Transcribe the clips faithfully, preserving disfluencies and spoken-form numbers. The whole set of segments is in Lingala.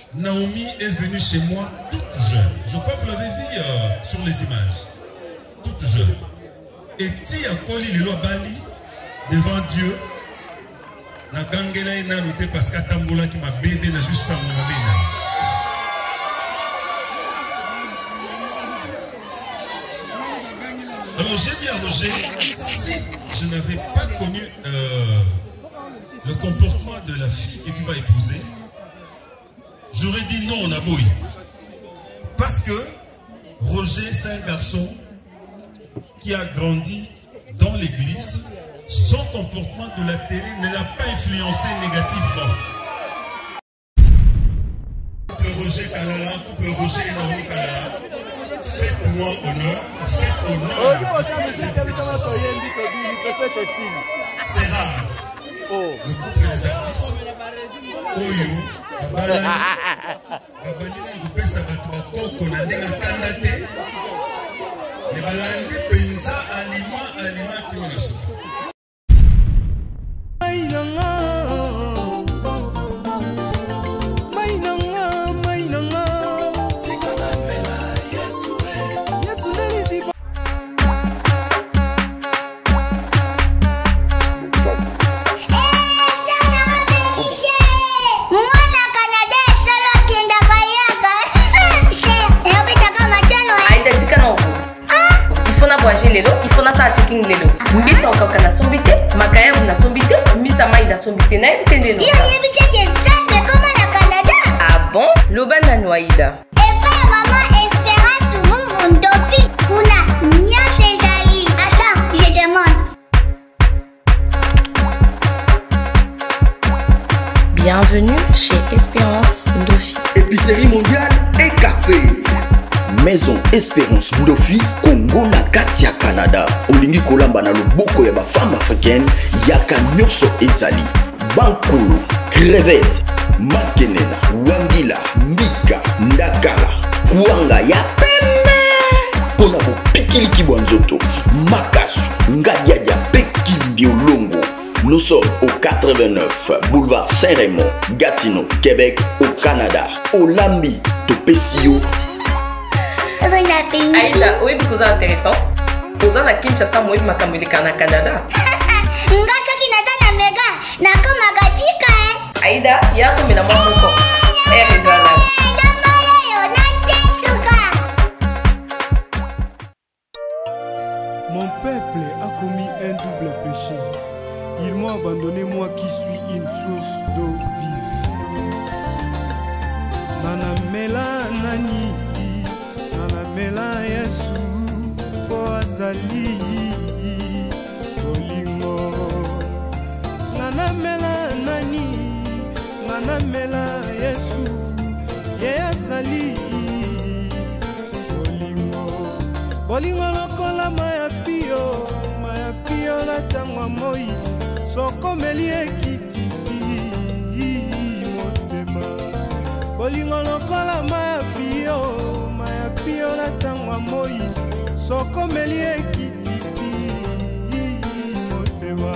Naomi est venue chez moi toute jeune. Je crois que vous l'avez vu euh, sur les images. Toute jeune. Et Tia Koli le Bali devant Dieu. Na gangela ina luté parce qu'Atambola qui m'a bébé na juste ça m'a bébé. Alors j'ai dit à Roger, si je n'avais pas connu euh, le comportement de la fille que tu vas épouser, j'aurais dit non, Naboui. Parce que Roger, c'est un garçon qui a grandi dans l'église. Son comportement de la télé ne l'a pas influencé négativement. Couple Roger Kalala, couple Roger et Naomi Kalala, faites-moi honneur, faites honneur à tous les invités de ce soir. C'est rare. Le couple des artistes, Oyo, Babalani, Babalani, Rupesa Batouako, Konandenga Kandate, mais Balandi Penza, Alima, Alima, Kionaso. Il faut na sa checking lelo. Mbisa okaka na sombité, makaya na sombité, mbisa mai na sombité na ebitende no. Yo yebite que ça mais comment la Canada? Ah bon? Lobana Noaïda. Et pas maman Espérance vous vous dofi kuna nya Césari. Attends, je demande. Bienvenue chez Espérance Ndofi. Épicerie mondiale et café. Maison Espérance Ndofi, Congo na Katia Canada. Olingi kolamba na loboko ya ba femme africaine, yaka nyoso ezali. Bankolo, crevette, makenena, wangila, mbika, ndakala, kuanga ya peme. Pona bo pikili kibwanzoto, makasu, ngadiadia pekili biolongo. Nous sommes au quatre-vingt-neuf boulevard Saint-Raymond, Gatineau, Québec, au Canada. Olambi, Topesio. Aïda, oui, vous êtes intéressante. Vous avez la Kinshasa, moi, je m'appelle Canada. Canada. Aïda, il y a comme la maman. Mon peuple a commis un double péché. Ils m'ont abandonné, moi qui suis une source d'eau vive. Nana Mela Nani. Mela Yesu ko azali Olingo Nana Mela Nani Nana Mela Yesu Ye azali Olingo Olingo lokola maya pio Maya pio la tangwa moi Soko meli ekitisi Motema Olingo lokola maya pio Pio la tangwa moi soko meli ekitisi motema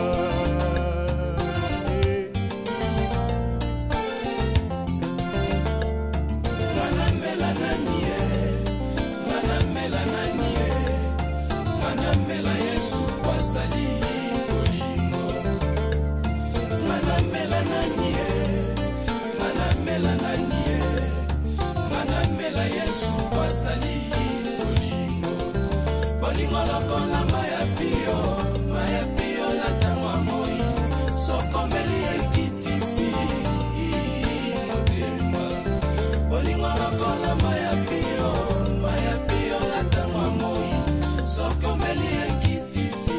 Nana mela nanie Nana mela nanie Nana mela Yesu kwazali Olingo Nana mela nanie Nana mela nanie Nana mela Yesu kwazali Olingo Olingo lokola maya pio Maya pio na tangwa moi Soko meli ekitisi Motema Olingo lokola maya pio Maya pio na tangwa moi Soko meli ekitisi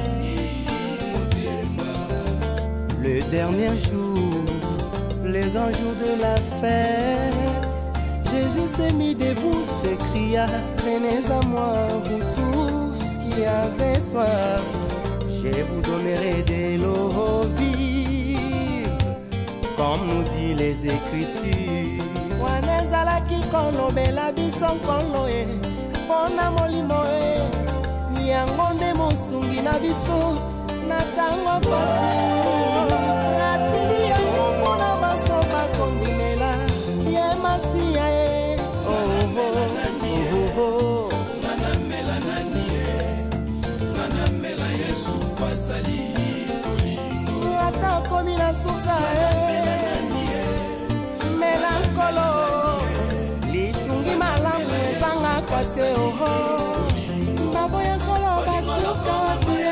Motema. Le dernier jour, le grand jour de la fête, Jésus s'est mis debout, s'écria, venez à moi, vous tous qui avez soif, je vous donnerai de l'eau vive, comme nous dit les Écritures. Wanezala ki kono bela bison kono e, pona molimo e, niango nde mosungi na biso, na tango pasi, atili ya mona baso bakondimela, yema mikolo lisungi malamu ezanga kwate oho baboya kolo basuka wapie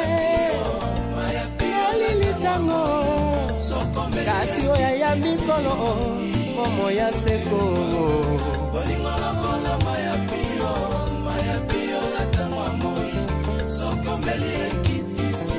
yalilitango kasi oya ya mikolo momo ya seko bolingolokola maya pio maya pio latangwa moi sokomeli ekitisi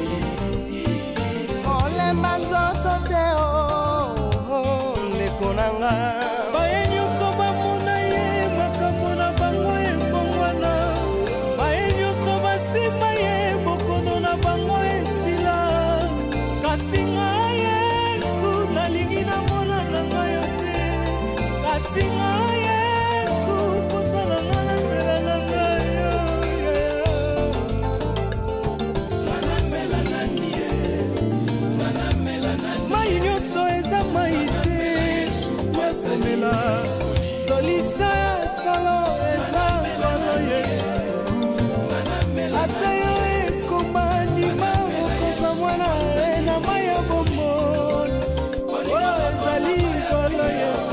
olemba nzoto te o ndeko nanga baye nyonso bamona ye makambo na bango ekongwana baye nyonso basima ye bokono na bango esila kasi ngai Yesu nalingi namona na ngai yo te kasi ngai Yesu kosala nga na mbela na ngai yo manamela nani ye manamela nani mai nyonso eza mai te yasemela solisa ya solo eza ngano Yesu ata yo ekoma ndima okoza mwana na mai ya bomoi oyo ezali ngano Yesu.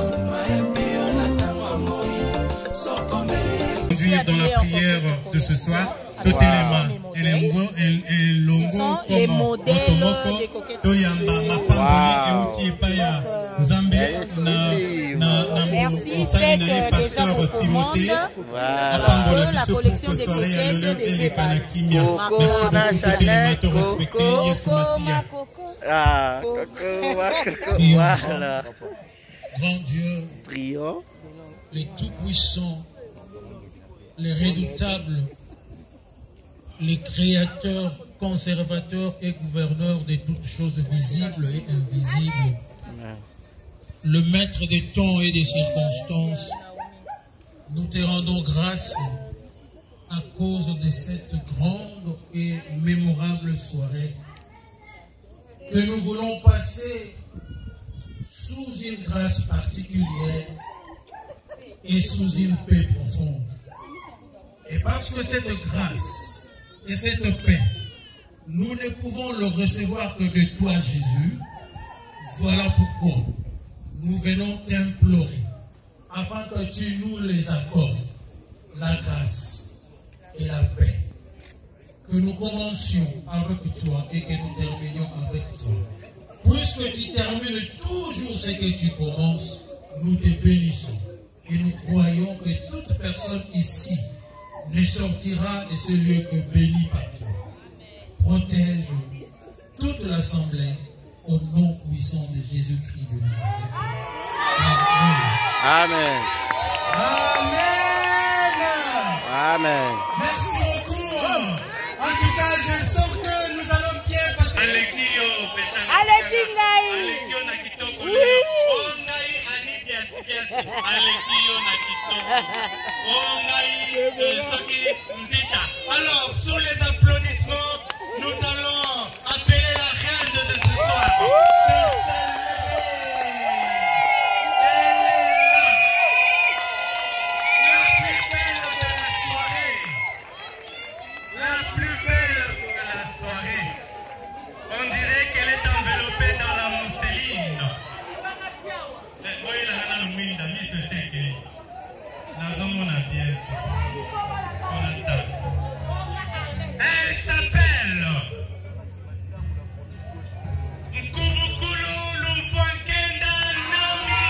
Dans la prière de ce soir, tout élément, elengo, elongo, como, otomoko, toyamba, mapamboli, euti epaya, Nzambe, na, na, na, montagne, na, pasteur Timothée, apamboli, biso, pour ce soirée, à l'honneur, et les kanakimia. Merci beaucoup, tout élément, te respecter, Yesu Masia. Ah, coco, coco, voilà. Grand Dieu, prions. Les tout-puissants, les redoutables, les créateurs, conservateurs et gouverneurs de toutes choses visibles et invisibles, le maître des temps et des circonstances, nous te rendons grâce à cause de cette grande et mémorable soirée que nous voulons passer sous une grâce particulière et sous une paix profonde. Et parce que cette grâce et cette paix, nous ne pouvons le recevoir que de toi, Jésus. Voilà pourquoi nous venons t'implorer, afin que tu nous les accordes, la grâce et la paix. Que nous commencions avec toi et que nous terminions avec toi. Puisque tu termines toujours ce que tu commences, nous te bénissons. Et nous croyons que toute personne ici ne sortira de ce lieu que béni par toi. Protège toute l'assemblée au nom puissant de Jésus-Christ de Nazareth. Amen. Amen. Amen. Merci beaucoup. En tout cas, je sens que nous allons bien passer. Alekio, Alekio, Alekio na kitoko. Oui. Ongai ani biasi biasi. Alekio na kitoko. Ongai esoki mzita. Alors, sous les applaudissements, nous allons appeler la reine de ce soir. Elle s'appelle Nkubukulu Lumfwankenda Nami.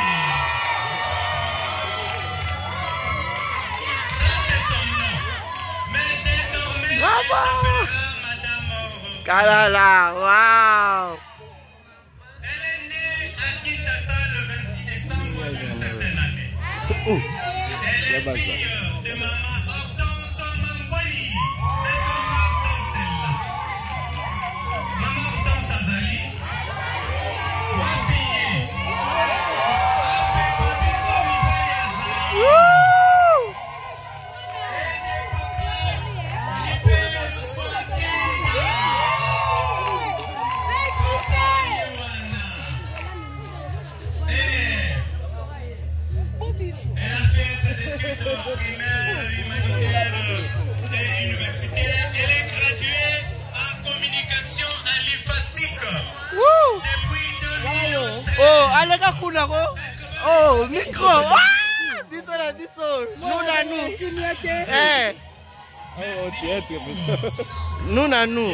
Ça c'est son nom. Mais désormais, elle s'appellera Madame Oro. Kalala, wow. Elle est née à Kinshasa le vingt-six décembre d'une certaine année. Elle est fille de maman Hortense Mangwali et son Hortense Stella. Maman Hortense Azali, Wapie, Ape Pabiso Mipai Azali. Et des papas, Jipé Lumfwankenda. Papa Yohana. Elle a fait ses études primaires, humanitaires et universitaires. Elle est graduée en communication à l'I F A S I C depuis deux mille treize. Oh, allez, Kakunako. Oh, Oh, micro. Ah! Biso na biso. Nous na nous. Eh. Oh, tiens, nous na nous.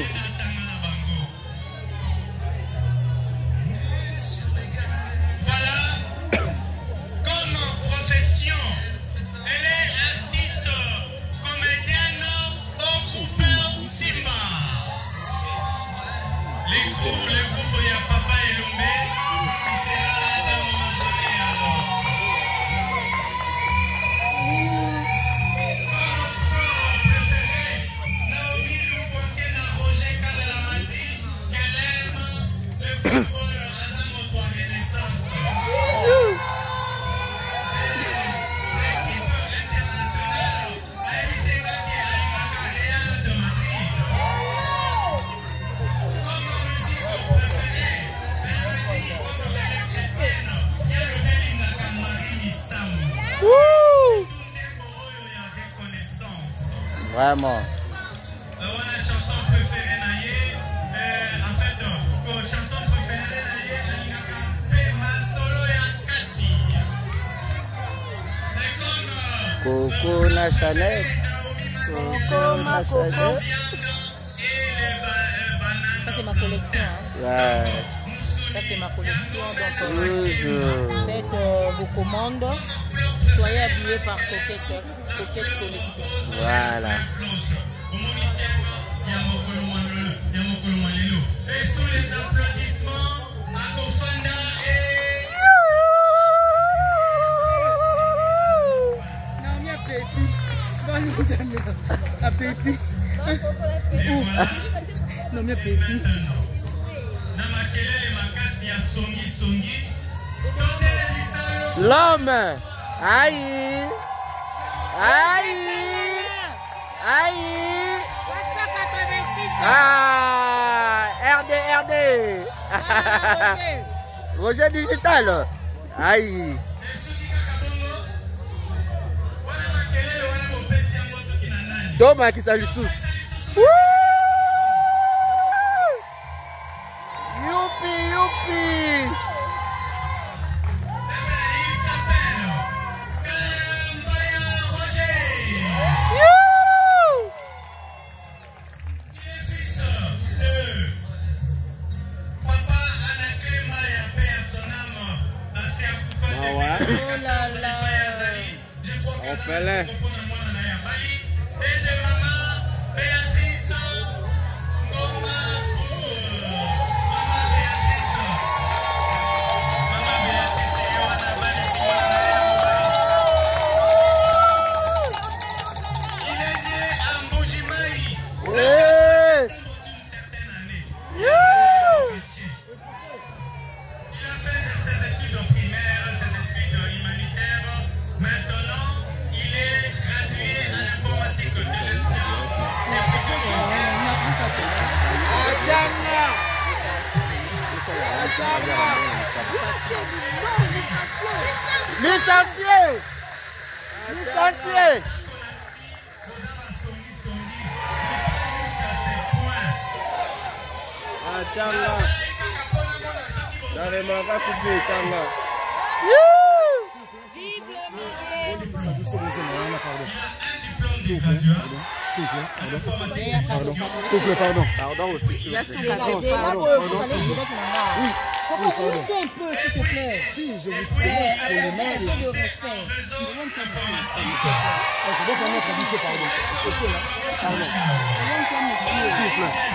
Voilà. Comme profession, elle est artiste, comédienne au groupe Simba. Les groupes, les groupes, il y a Papa et Lomé. Qui sera là d'un moment donné alors. Vraiment. La chanson préférée naïe, en fait, la chanson préférée naïe, c'est ma solo ya Kati. Coco na Chanel. Coco na Chanel. Ça c'est ma collection. Hein. Ouais. Ça c'est ma collection. Donc Toujours. faites euh, vos commandes. Soyez habillés par Coquette, Coquette Collection. Voilà. Et sous les applaudissements, à Kofanda et... Non, mais à Pépi. À Pépi. Non, mais à Pépi. L'homme. Aïe. Aïe. Aïe. Ah, R D, R D. Roger Digital. Aïe. Thomas qui salue tous. Youpi, youpi. On fait là. Et de maman Béatrice Ngoma pour maman Béatrice. Maman Béatrice Yohana Bali. Il est né à Mbujimayi. Ouais. D'une certaine année. Il a fait ses études primaires, ses études humanitaires. Maintenant, il est gradué en informatique de gestion. Licencié. Licencié. Attends là. Dans les magasins publics, attends là. S'il vous plaît, pardon. S'il vous plaît, pardon. Pardon aussi. Pardon, pardon. Oui, oui, pardon. Un peu, s'il te plaît. Si, je vous prie. Pour le maire, de respect. Donc, on va traduire, pardon. Pardon. S'il vous plaît.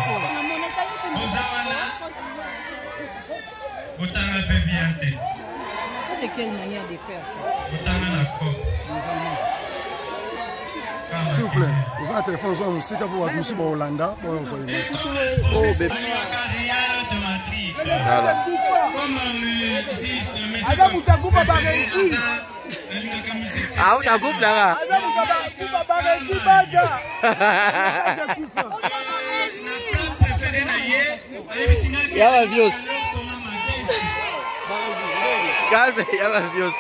Otanga Bébiante. C'est quelle manière de faire ça? Otanga Nako. S'il vous plaît, vous avez un téléphone, vous avez un musique pour voir monsieur Hollanda. Oh, bébé. Voilà. Ah, on a couple là. Ya va Dios. Calme, ya va Dios.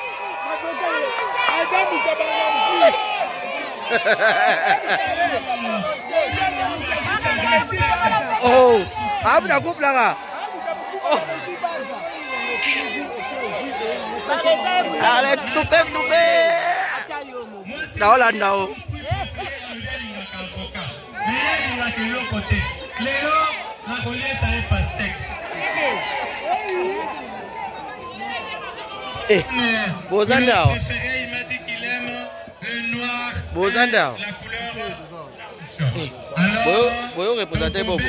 Oh, ah, on a couple là. Allez, toupé, toupé. Naola, nao. Eh, Bozandao. Il m'a dit qu'il aime le noir. Bozandao. La couleur. Alors, vous représentez Bobo.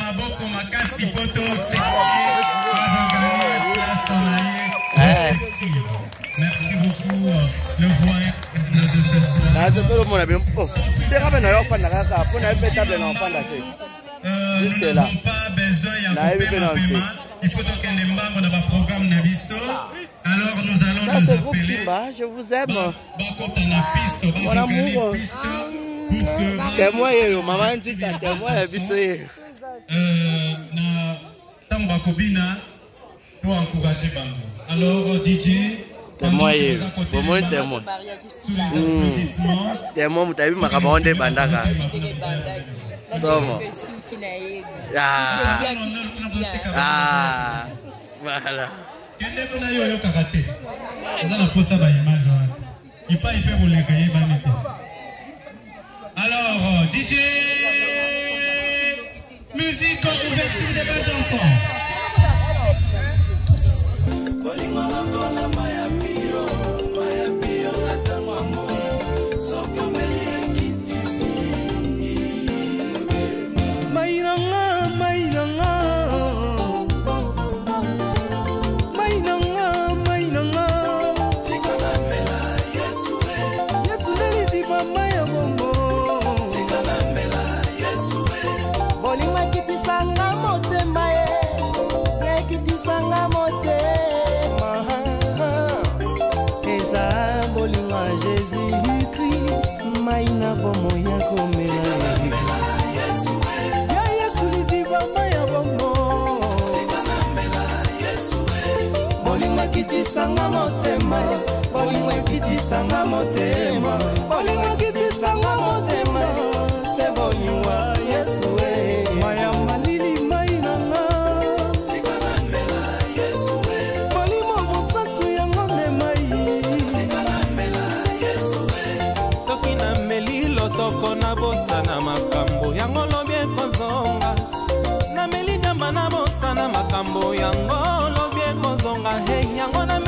Merci beaucoup, le roi de ce soir. Là, je peux le monde bien. Oh, c'est quand même un enfant là, ça. Pour une table d'enfant là, c'est. Juste là. Pas besoin, il y a un paiement. Il faut donc un membre de notre programme Nabisto. Alors nous allons nous appeler. Je vous aime. Mon amour. C'est moi, maman dit que c'est moi, Nabisto. Na tamba kobina pour encourager Bango. Alors D J. Témoin, témoin, témoin. Témoin, tu as vu ma cabane bandaka. Comment? Ah, ah, voilà. Alors, D J, musique en ouverture des balles d'enfants. Sanga motema, bolingo kiti sanga motema, bolingo kiti sanga motema, se bolingo Yesu eh, maya malili mainanga, sikana mela Yesu eh, bolingo bosatu yango me mai, sikana mela Yesu eh, soki na meli lotoko na bosa na makambo yango lobie kozonga, na meli jamba na bosa na makambo yango lobie kozonga, hey yango na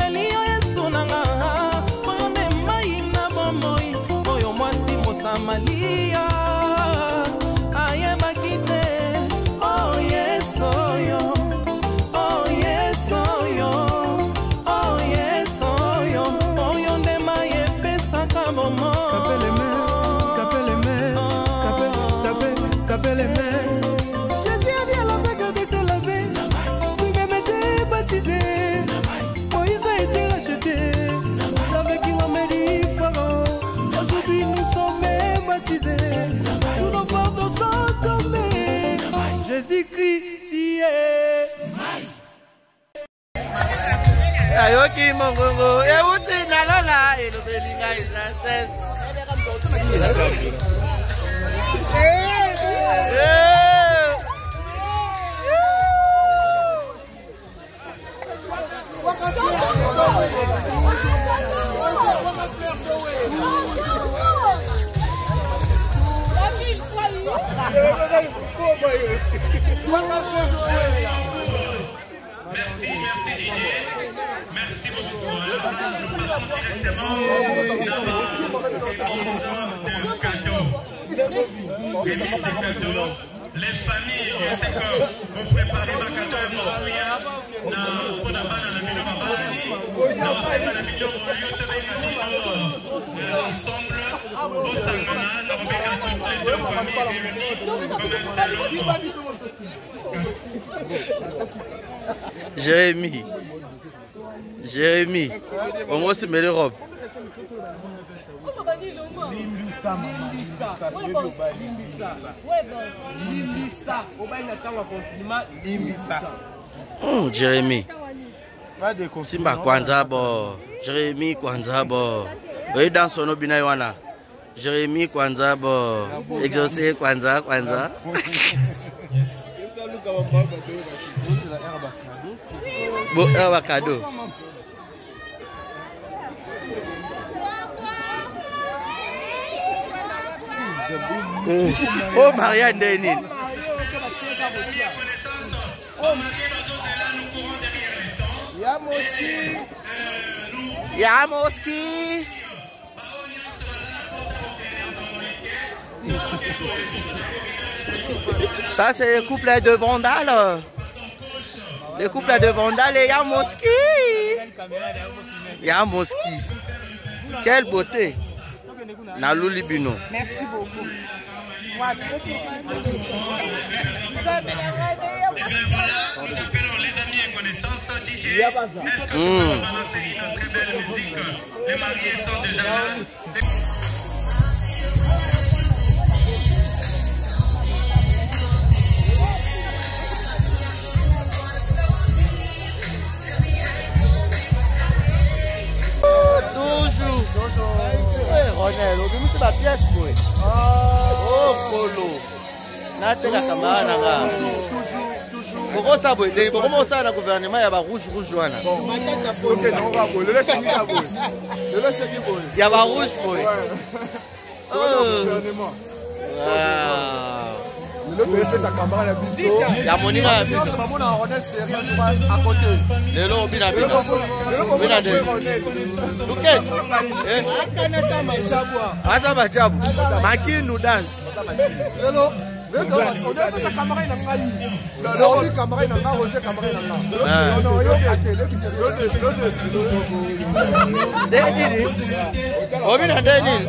Malia, I am a kid. Oh yes, oh yo, oh yes, oh yo, oh yes, oh yo, oh yo de maye pesa kabomo. Capez les mains, capez les mains, capez, capez, capez les mains. Jésus a dit à la vague de se laver, oui même été baptisé, Moïse a été racheté, avec qui l'on mérite Pharaon. Aujourd'hui nous sommes tous nos fardeaux sont tombés. Jésus-Christ y est. Ayoki mongongo, euti nalola, elo belinga isases. Merci, merci Didier. Merci beaucoup. Alors, nous passons directement là-bas. Remise de cadeaux. Remise de cadeaux. Les familles, je sais que vous préparez ma cadeau et mon bouillard. Na pona bana na bino mabalani. Na osema na bino yote benga bino ensemble. Bosangana na robeka toutes les deux familles réunies comme un seul homme. Jérémy, Jérémy, on va se mettre les robes. Hum, Jérémy. Simba Kwanza bo. Jérémy Kwanza bo. Oui, dans son obina wana. Jérémy Kwanza bo. Exaucé Kwanza Kwanza. Bon, un cadeau. Oh, Marianne Denis. Yamoski. Ça, c'est le couple de Vandal. Le couple de Vandal et Yamoski. Yamoski. Quelle beauté. Nalouli Bino. Merci beaucoup. Voilà, nous appelons les amis et connaissances D J. Est-ce que tu peux nous balancer une très belle musique? Les mariés sont déjà là. Toujours. Oui, Ronel, on dit que la pièce, oui. Oh, Polo. Nate la camarade, là. Toujours, toujours. Pourquoi ça, oui? Pourquoi ça, le gouvernement, il y a rouge, rouge, jaune. Ok, non, on va le laisser qui a beau. Le laisser qui beau. Il y a rouge, oui. Oh. Gouvernement. Wow. Le pays fait sa caméra la biso. Il y a mon ira. Il y a mon Ronel série à côté. Le lot bina bina. Bina de. Luket. Eh. Akana sa majabu. Asa majabu. Maki nous danse. Le lot. Le lot. On a fait sa caméra na failli. Le lot di caméra na nga Roger caméra na nga. Non non yo à télé qui fait le le. Deni. O bina deni.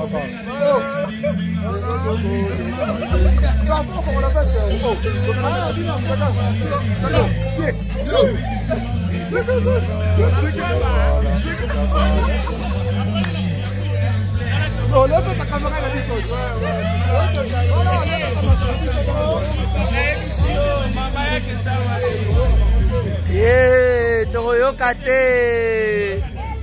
Yeah, Toroyo Kate.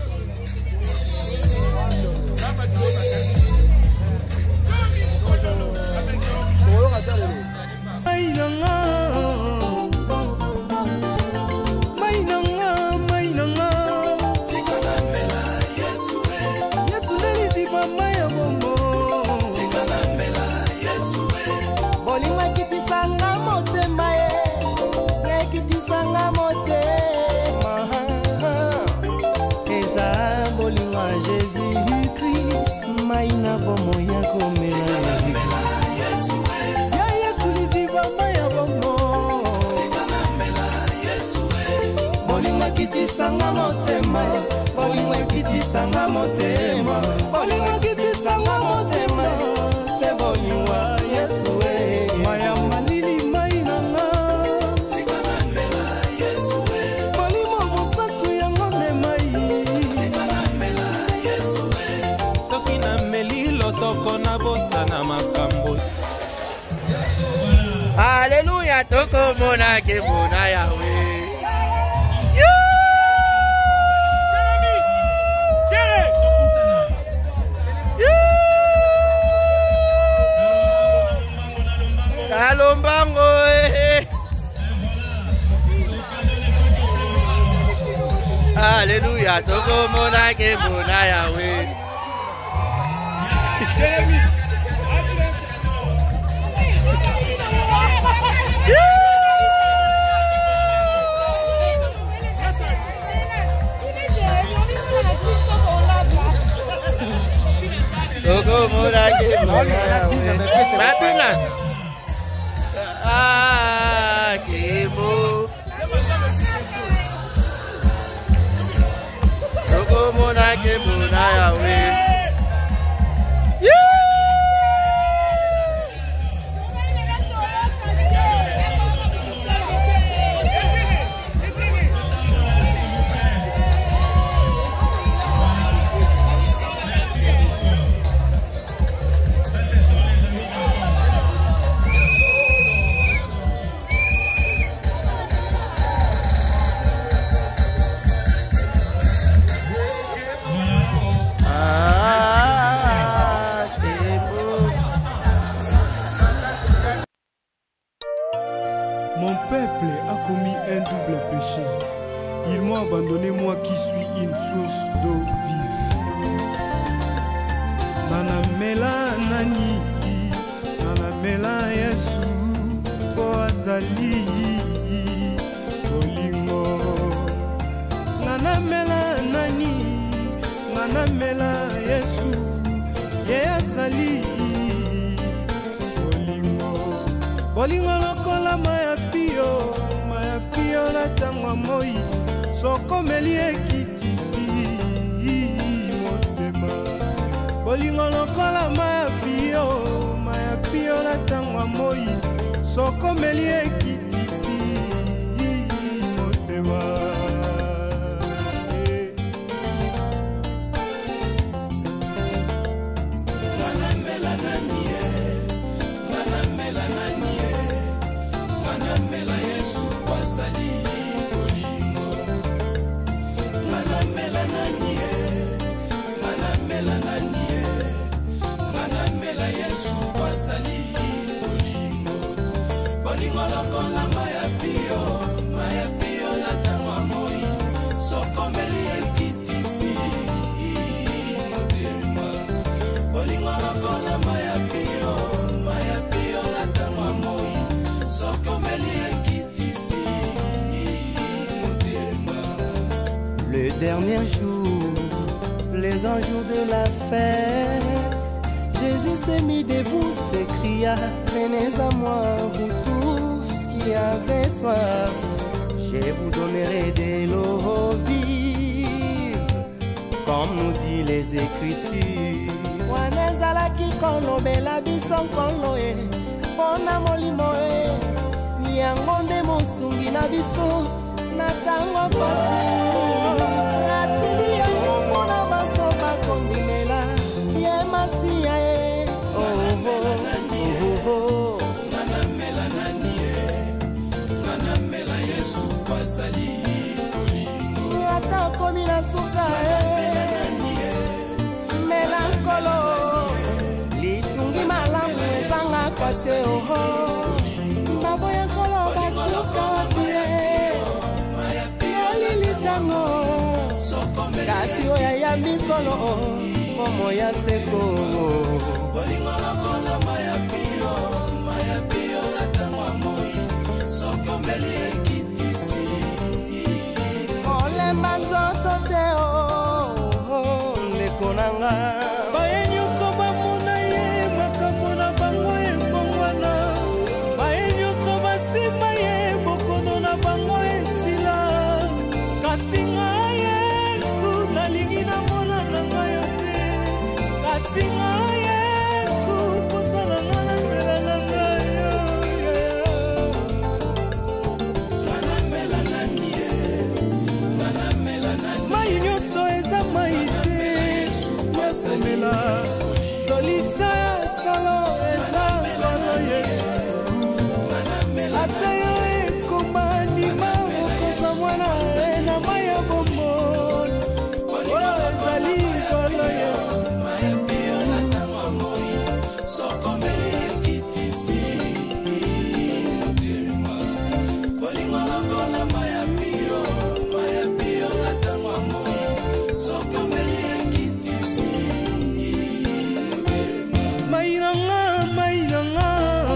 Sanga motema, bolingo kiti sanga motema, bolingo kiti sanga motema, se bolingo Yesu e, maya malili mainanga, sikana mela Yesu e, bolingo mosatu yango ne mai, sikana mela Yesu e, soki na meli lotoko na bosa na makambo. Alléluia, toko mona ke mona Yahweh. Alombango eh. Alléluia, toko mona ke mona Yahweh. Toko mona ke mona Yahweh. Ah, que beau. Toko mona ke mona Yahweh. Ah. ezali bolingo ngana mela nani ngana mela Yesu ye azali bolingo bolingo lokola maya pio maya pio na tangwa moi sokomeli ekitisi motema bolingo lokola maya pio maya pio na tangwa moi sokomeli ekitisi motema ngana mela nanie ngana mela nanie ngana mela Yesu kwazali bolingo ngana mela nanie ngana mela nanie ngana mela Yesu kwazali bolingo bolingo lokola maya pio maya pio na tangwa moi sokomeli ekitisi motema bolingo lokola maya pio maya pio na tangwa moi sokomeli ekitisi motema. Le dernier jour, le grand jour de la fête, Jésus s'est mis debout, s'écria, venez à moi, vous tous qui avez soif, je vous donnerai de l'eau vive, comme nous dit les Écritures. Wanezalaki kolobela biso nkolo e, pona molimo e, yango nde mosungi na biso, na tango pasi. Atili yango mpona baso bakondimela, ye masiya e. Ngana mela nanie, ngana mela Yesu kwazali bolingo. Ata komi na suka e, mela nkolo, lisungi malamu ezanga kwate oho. Baboya nkolo basuka wapie, yolili tango, kasi oya ya mikolo, momo ya seko. Bolingo lokola maya pio, maya pio na tangwa moi, sokomeli ekitisi. Olemba nzoto te o, ndeko nanga. Baye nyonso bamona ye, makambo na bango ekongwana. Baye nyonso basima ye, bokono na bango esila. Kasi ngai Yesu, nalingi namona na ngai yo te. Kasi ngai solisa solo eza kono Yesu ata yo ekoma ndima okoza mwana na maya bomoi oyo ezali kono Yesu sokomeli ekitisi bolingo lokola maya pio maya pio na tangwa moi sokomeli ekitisi. Mainanga, mainanga,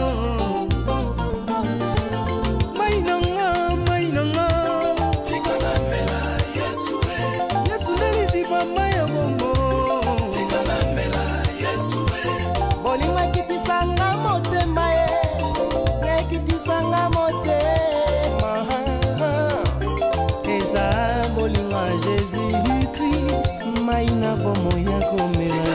mainanga, mainanga. Tikana mela Yesu e, Yesu nelizi mama ya momo. Tikana mela Yesu e, bolinga kitisanga motema e, kitisanga motema. Eza bolinga Jésus Christ, maina bomo ya komela.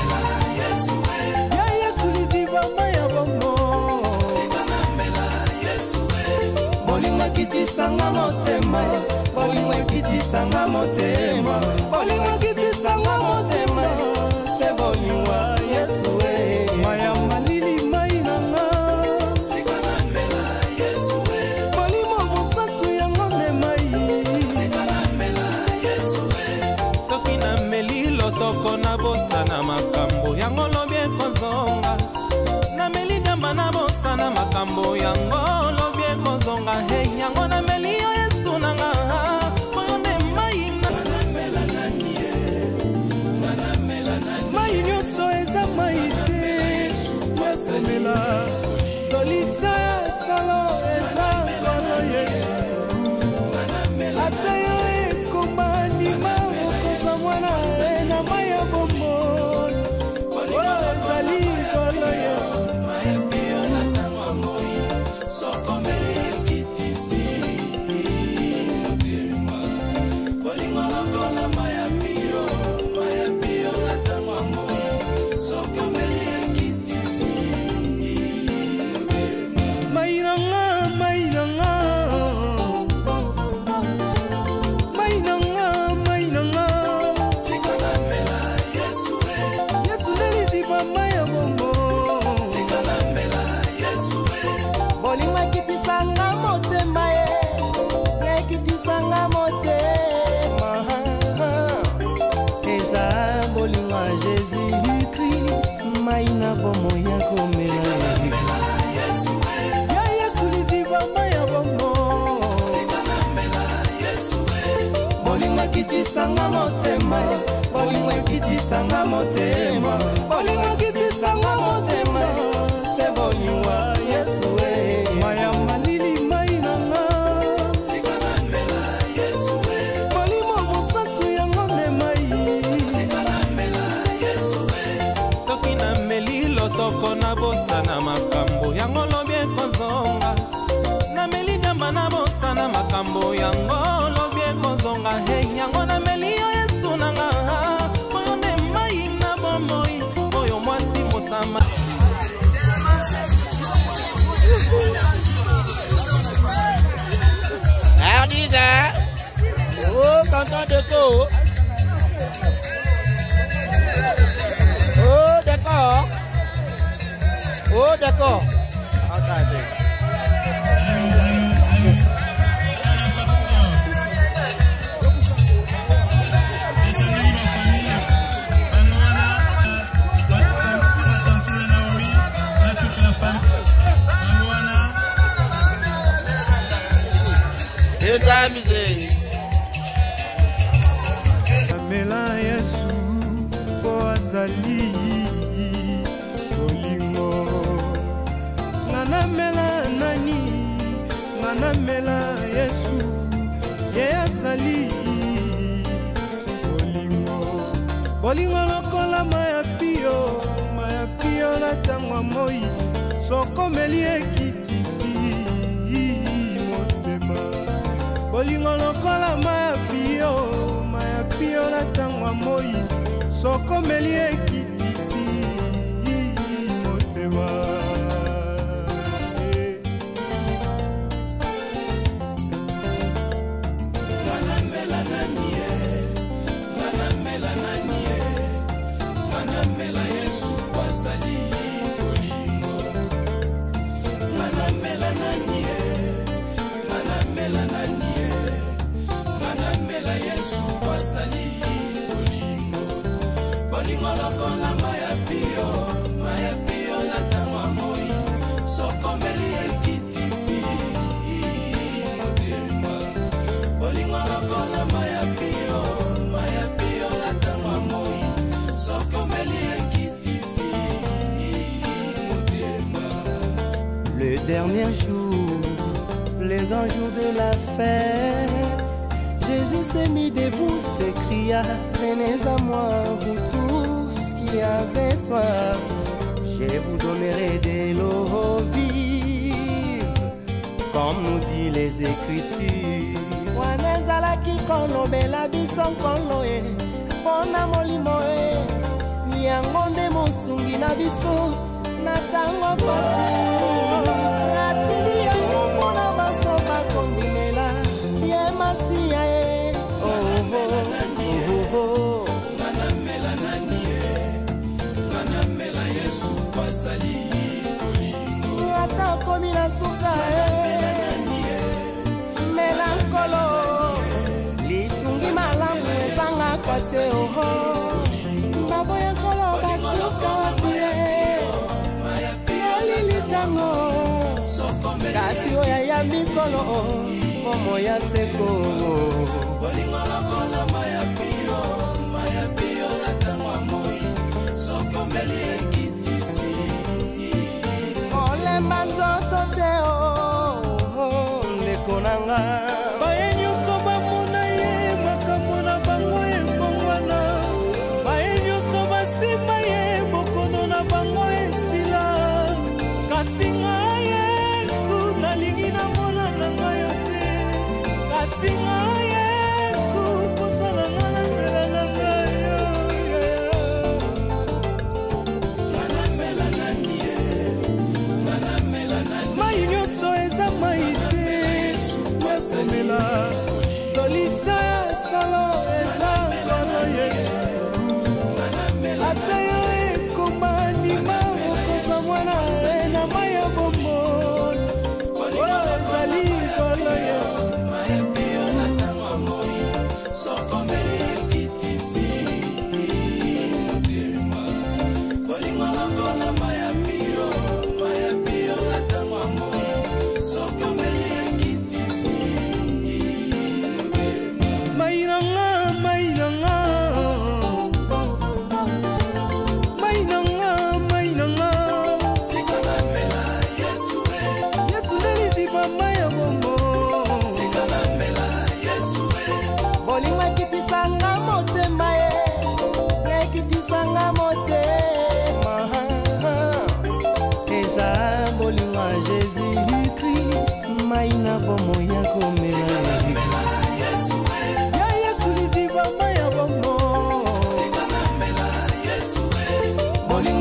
Kitisanga motema, bolingo kitisanga motema, bolingo kitisanga motema, se bolingo Yesu e. Maya malili mainanga, sikana mela Yesu e. Bolingo bosatu yango ne mai, sikana mela Yesu e. Soki na meli lotoko na bosa na makambo yango lobi ekozonga, na meli damba na bosa na makambo yango lobi ekozonga. Hey yango na meli yo Yesu nanga, moyo ne mai na mela nanie, mela nanie. Mai nyonso eza mai te, Yesu mela solisa solo eza kitisanga motema bolingo kitisanga motema se bolingo Yesu e maya malili mai nanga sikana mela Yesu e bolimo mosatu yango ne mai sikana mela Yesu e soki na meli lotoko na bosana makambo yango lobi ekozonga na meli damba na bosana makambo yango lobi ekozonga hey yango na meli Yesu nanga moyo ne mai na bomoi moyo mwasi mosama Ardisa oh tonton Deco oh d'accord oh d'accord attendez Mela Yesu po azali bolingo ngana mela nani ngana mela Yesu ye azali bolingo bolingo lokola maya pio maya pio na tangwa moi soko meli ekitisi motema bolingo lokola maya pio maya pio na tangwa moi soko meli ekitisi motema ngana mela nanie ngana mela nanie ngana mela Yesu kwasali bolingo ngana mela nanie ngana mela nanie ngana mela Yesu kwasali bolingo bolingo lokola maya pio maya pio na tangwa moi soko meli ekitisi motema bolingo lokola maya pio maya pio na tangwa moi soko meli ekitisi motema. Le dernier jour, le grand jour de la fête, Jésus s'est mis debout, s'écria, venez à moi, vous tous qui avez soif, je vous donnerai de l'eau vive, comme nous dit les Écritures. Wanezala ki kono bela bison kono e, pona molimo e, niyango nde monsungi na biso, na tango pasi. Atili yango mona baso bakondimela, ye masiya e, oh oh oh oh. Ngana mela nanie, ngana mela Yesu kwasali bolingo. Ata komi na suka e, mela nkolo, lisungi malamu ezanga kwate oho. Maboya nkolo basuka wapie, yalili tango, kasi oya ya mikolo, momo ya seko. Bolingo lokola maya pio, maya pio na tangwa moi, soko meli ekitisi. Olemba nzoto te o, ndeko nanga. Baye nyuso bamona ye, makambo na bango ekongwana. Baye nyuso basima ye, bokono na bango esila. Kasi nga Yesu, nalingi na mona na nga yo te. Kasi nga Yesu,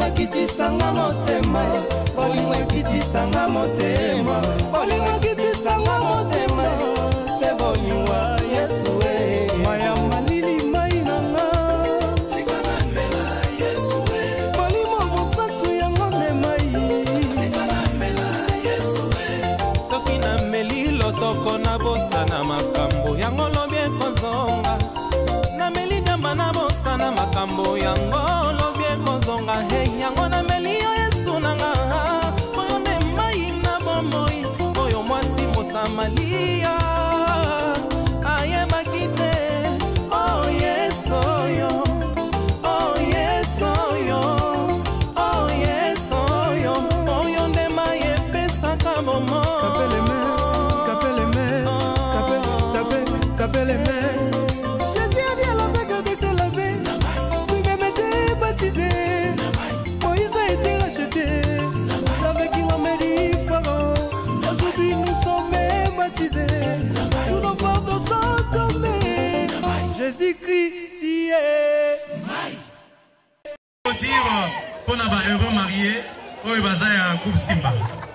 kitisanga motema, bolingo kitisanga motema, bolingo kitisanga motema, se bolingo Yesu e. Maya malili mai nanga, sikana mela Yesu e. Bolimo bosatu yango ne mai, sikana mela Yesu e. Soki na meli lotoko na bosa na makambo yango lobie kozonga, na meli nyamba na bosa na makambo yango lobie kozonga. Hey yango na meli yo Yesu nanga, moyo ne mai na bomoi, moyo mwasi mosamalia aye makite. Oh yes oh yo, oh yes oh yo, oh yes oh yo, moyo ne mai pesa kabomo. Kapele me, kapele me, kapele, kapele, kapele me. Jésus a dit à la vague de se laver, lui-même était baptisé. Moïse a été racheté, avec il en mérite Pharaon. Aujourd'hui nous sommes baptisés, tous nos fardeaux sont tombés. Jésus-Christ y est. Pour dire, pour nos heureux mariés, pour les bazar à Coupe Simba.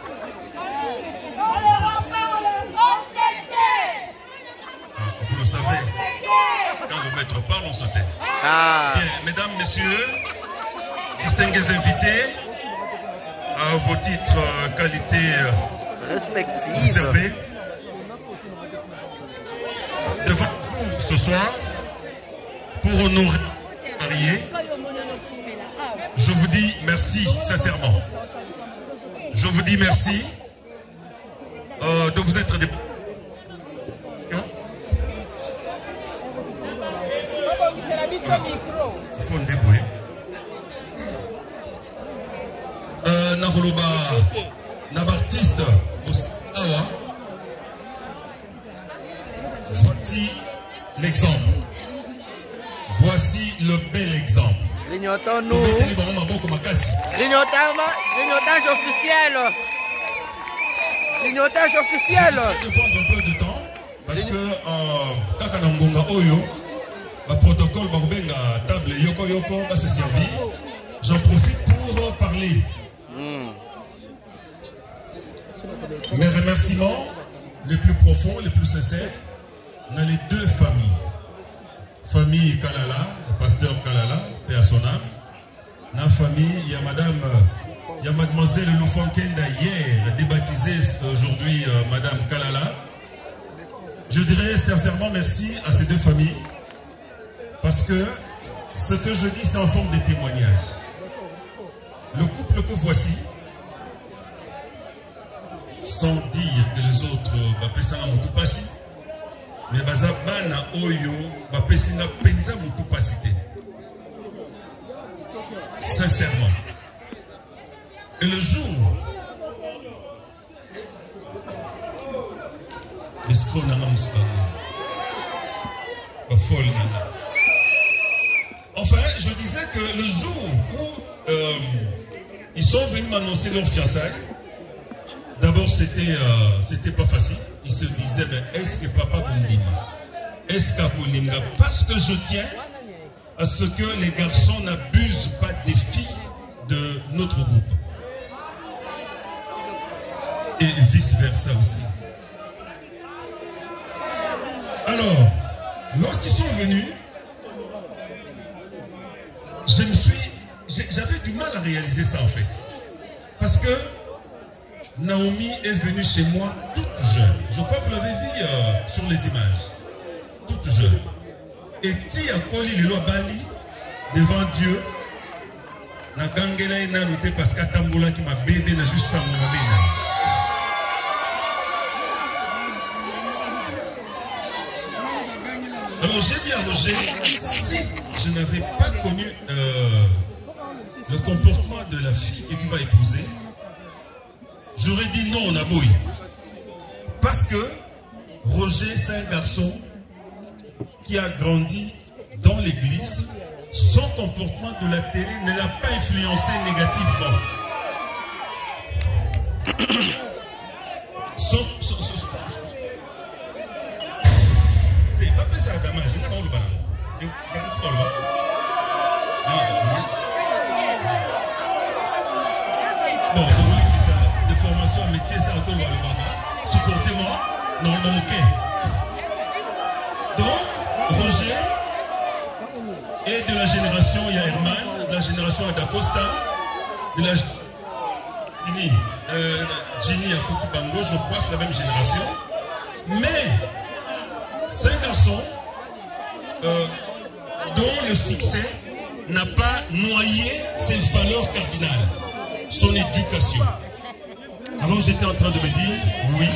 Vous le savez, quand le maître parle, on se tait. Ah. Bien, mesdames, messieurs, distingués invités, à vos titres, euh, qualités respectives, observées, devant vous ce soir, pour honorer les mariés, je vous dis merci sincèrement. Je vous dis merci euh, de vous être des... Il faut me débrouiller. Euh, Nakoloba, Nabartiste, Awa. Voici l'exemple. Voici le bel exemple. Grignotons-nous. Grignotage officiel. Grignotage officiel. Je vais prendre un peu de temps parce que quand on a Oyo, le protocole la table Yoko Yoko va se servir. J'en profite pour parler. Mm. Mes remerciements les plus profonds, les plus sincères, dans les deux familles. Famille Kalala, le pasteur Kalala, paix à son âme. Dans la famille, il y a madame, il y a mademoiselle Loufonkenda hier, débaptisée aujourd'hui euh, madame Kalala. Je dirais sincèrement merci à ces deux familles. Parce que ce que je dis, c'est en forme de témoignage. Le couple que voici, sans dire que les autres, mais bazabana oyo, bapesina penza mutupasite. Sincèrement. Et le jour, l'escroc n'a pas folle nana. Enfin, je disais que le jour où euh, ils sont venus m'annoncer leur fiançailles, d'abord c'était euh, c'était pas facile. Ils se disaient, mais est-ce que papa Bundima? Est-ce qu'Apolinga? Parce que je tiens à ce que les garçons n'abusent pas des filles de notre groupe. Et vice-versa aussi. Alors, lorsqu'ils sont venus, je me suis... J'avais du mal à réaliser ça en fait. Parce que Naomi est venue chez moi toute jeune. Je crois que vous l'avez vu euh, sur les images. Toute jeune. Et Tia Koli Lilo Bali devant Dieu. Na gangela ina noté parce qu'Atamboula qui m'a bébé n'a juste ça mon bébé. Alors j'ai dit à Roger, si je n'avais pas connu euh, le comportement de la fille que tu vas épouser, j'aurais dit non, Naboui. Parce que Roger, c'est un garçon qui a grandi dans l'église. Son comportement de la télé ne l'a pas influencé négativement. Son... son, son, son génération, il y a Herman, de la génération Adacosta, de la Gini, euh, Gini à Koutibango, je crois que c'est la même génération. Mais, c'est un garçon euh, dont le succès n'a pas noyé ses valeurs cardinales, son éducation. Alors j'étais en train de me dire, oui,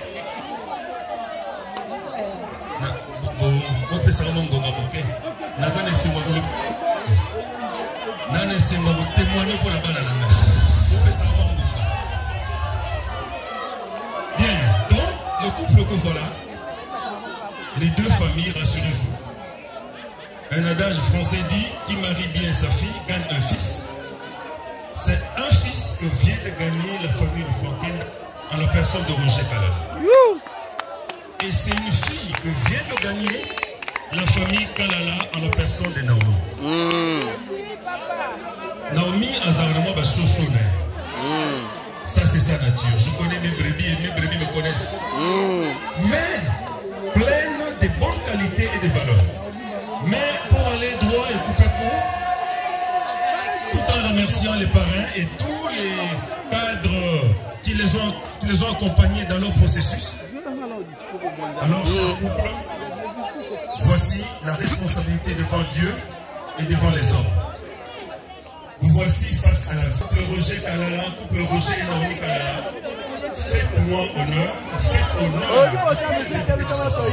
bien, donc le couple que voilà, les deux familles, rassurez-vous. Un adage français dit, qui marie bien sa fille gagne un fils. C'est un fils que vient de gagner la famille de Fontaine en la personne de Roger Kalala. Et c'est une fille que vient de gagner la famille Kalala en la personne de Naomi. Mm. Naomi a Zarama Bachochone. Ça c'est sa nature. Je connais mes brebis et mes brebis me connaissent. Mm. Mais pleine de bonnes qualités et de valeurs. Mais pour aller droit et couper court, tout en remerciant les parrains et tous les cadres qui les ont, qui les ont accompagnés dans leur processus. Alors, cher couple, voici la responsabilité devant Dieu et devant les hommes. Vous voici face à la couple Roger Kalala, couple Roger et Naomi Kalala. Faites-moi honneur, faites honneur à tous les invités de ce soir.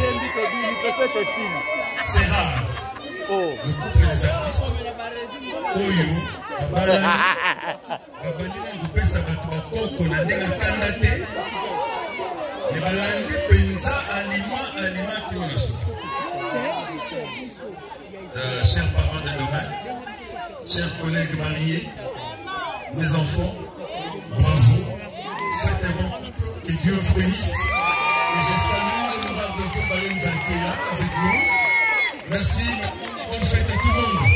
C'est rare. Le couple des artistes, Oyo, Babalani, Babalani, Gopesa, Batubakoko, Nandenga Kandate, les Balandi Penza, Alima, Alima, qui ont le soupe. Chers parents de demain, chers collègues mariés, mes enfants, bravo, faites un bon couple, que Dieu vous bénisse. Et je salue l'honorable docteur Balenza qui est là avec nous. Merci, bonne fête à tout le monde.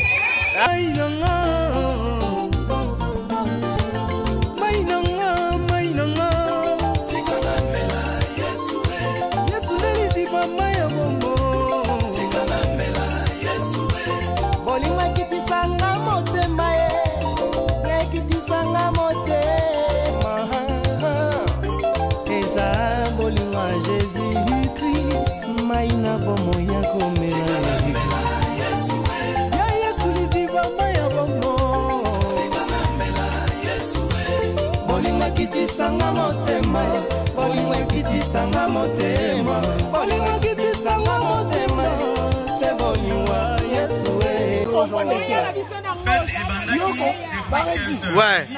Sanga motema, bolingo kiti sanga motema, bolingo kiti sanga motema, c'est bolingo Yesu. Faites Ebandaki. Ouais.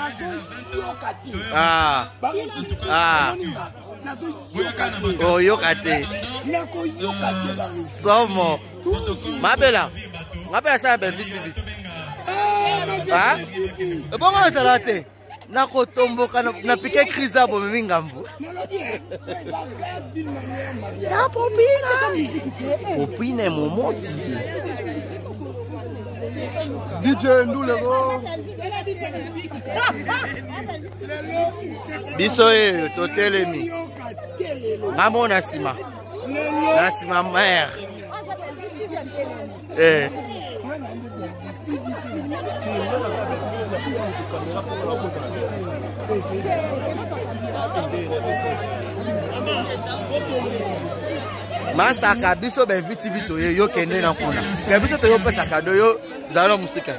Ah. Ah. Oh yokate. Somo. Mabela. Mabela ça ben vite vite. Ah. Bon on ça là té. Nako tomboka na piqué kriza bo mingambo. Na popina. Popina momoti. D J Ndulego. Biso e totelemi. Ngamo na sima. Na sima mère. Eh. Masaka biso be vite vite yo yo kende na kuna. Ke biso to yo pesa kado yo zalo musika.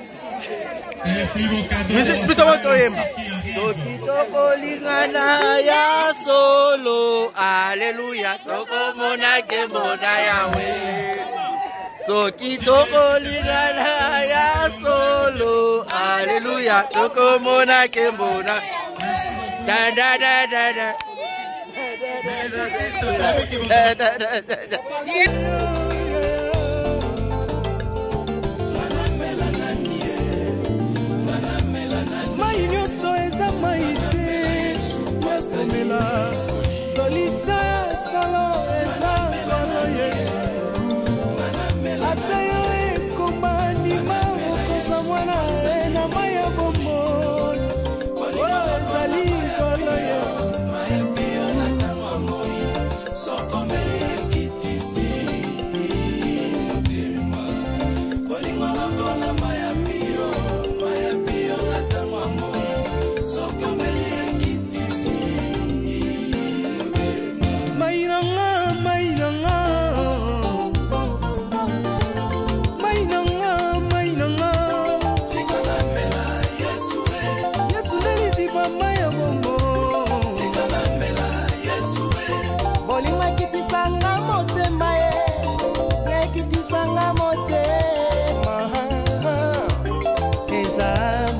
Biso moto yemba. Tokito kolingana ya solo. Alléluia. Toko mona ke mona yawe. Tokito kolingana ya solo. Alléluia. Toko mona ke mona. Da da da da da. Da da da da da. Bolingo la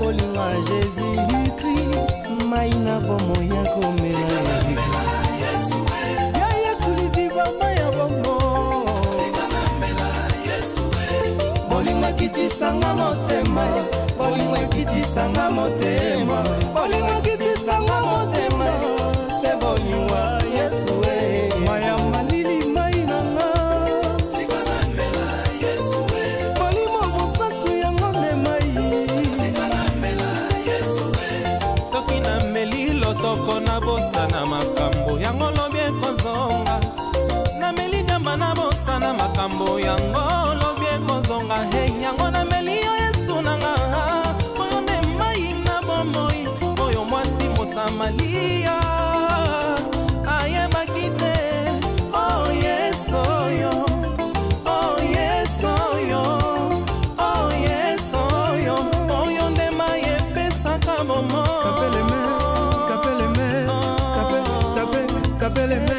bolingo ya Jésus-Christ mai na bomo ya komela ya Yesu liziba mai ya bomo bolingo ekitisanga motema bolingo ekitisanga motema bolingo ekitisanga motema se bolingo ya Yesu maya malili mai nanga bolimo mosatu yango nde mai soki na meli lotoko na bosana makambo yango lobi ekozonga na meli nyamba na bosana makambo yango lobi ekozonga he yango na meli yo Yesu nanga oyo nde mai na bomoi oyo mwasi mosamalia ayebaki te oh Yesu oyo oh Yesu oyo oh Yesu oyo oyo nde mai epesaka bomoi kapele me kapele me kapele